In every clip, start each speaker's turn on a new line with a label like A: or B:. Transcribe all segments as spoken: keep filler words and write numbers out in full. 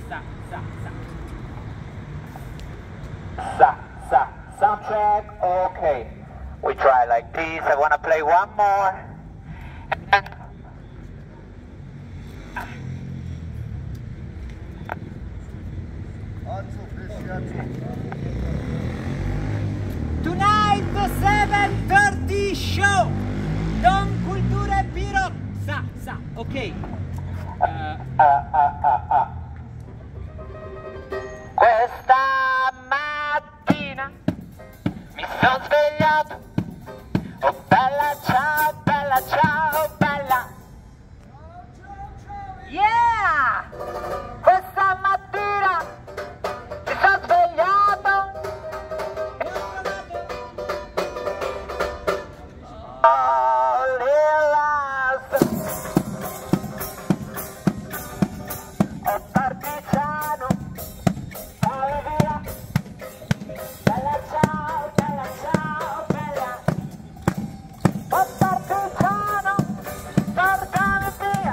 A: sa, sa, sa.
B: Sa, sa, sound check, okay. We try like this, I wanna play one more.
A: Tonight the seven thirty show. Don Cultura e Piro. Sa, sa, ok. Uh,
B: Ah, ah, ah, ah. Questa mattina mi sono svegliato. Oh bella ciao, bella ciao, bella. Yeah! Questa mattina mi sono svegliato. Oh, rilasso. Oh partigiano. Vai via. Bella ciao, bella ciao, bella. Oh partigiano. Portami via.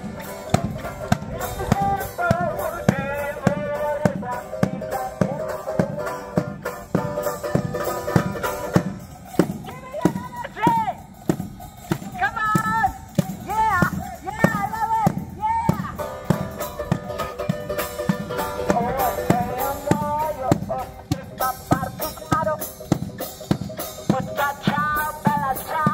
B: Come on! Yeah! Yeah, I love it! Yeah! Oh, sei amore, oh, sta partigiano. Ciao, ciao, bella ciao!